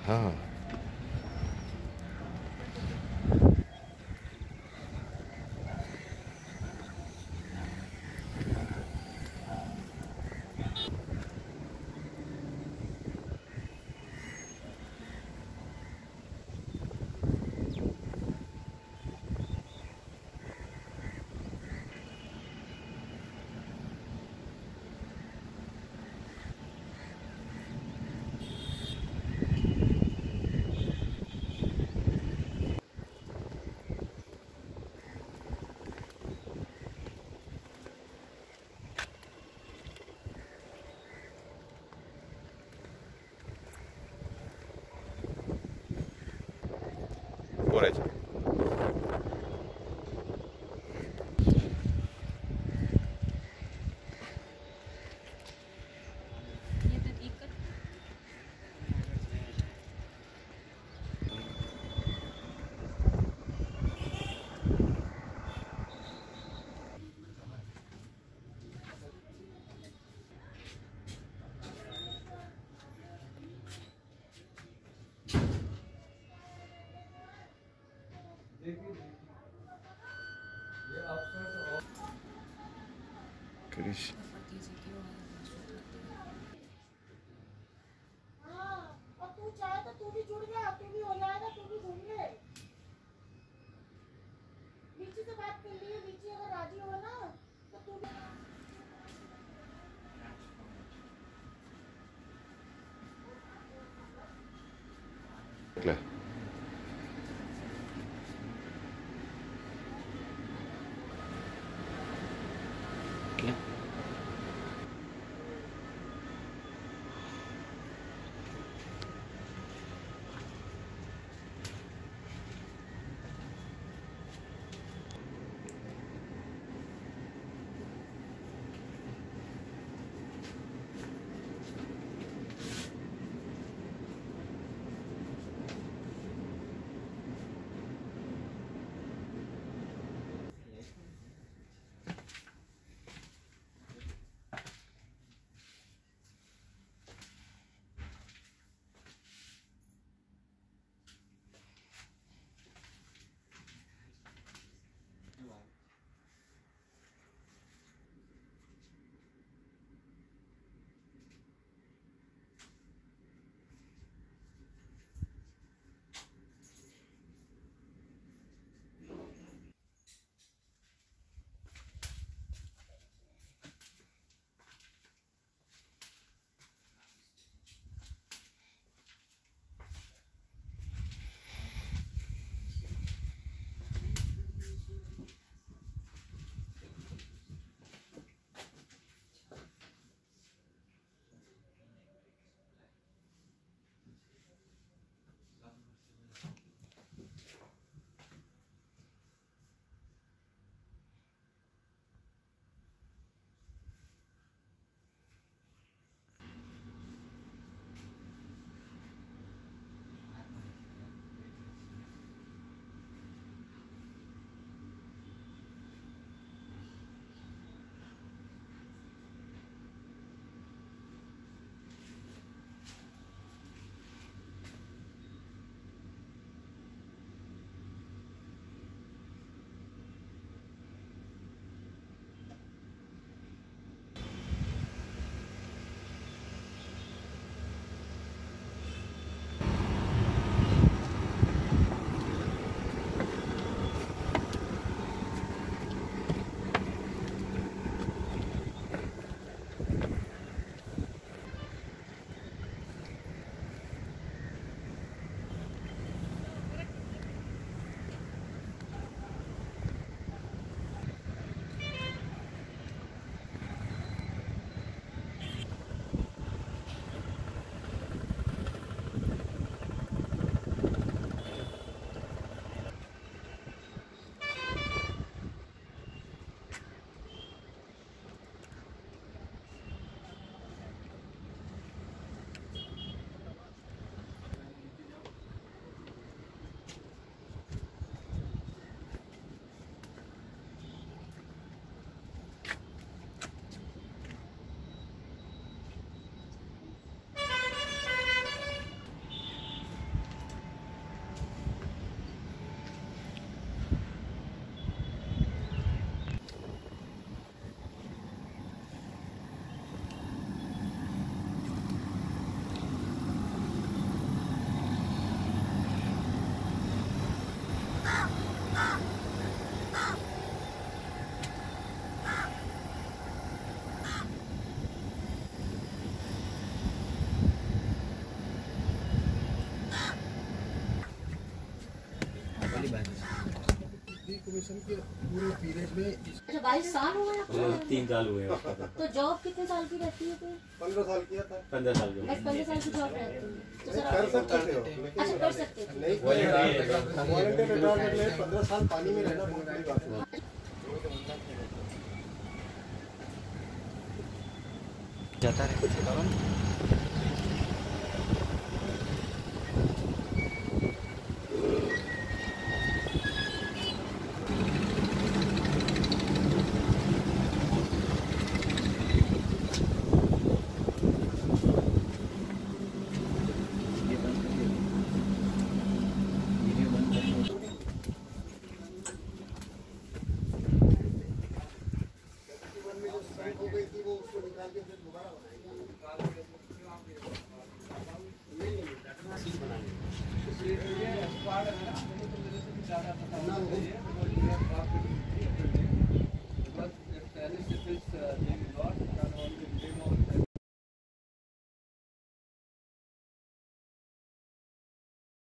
हाँ। Vorrei. Krish. तू चाहे तो तू भी जुड़ जा, तू भी हो जाएगा, तू भी घूम ले। नीचे से बात कर लिए, नीचे अगर राजी हो ना तो तू भी। एजुकेशन के पूरे पीरियड में अच्छा 22 साल हुए आपको? 3 साल हुए हैं उसका तो जॉब कितने साल की रहती है फिर? 15 साल किया था। 15 साल के बस 15 साल की जॉब रहती है तो सर कर सकते हो अच्छा कर सकते थे। नहीं वॉलंटियर रिटायरमेंट में 15 साल पानी में रहना बहुत बड़ी बात है। जाता रहे कुछ बताओ ना। हो गई थी वो उसको निकाल के फिर दोबारा बनाएंगे।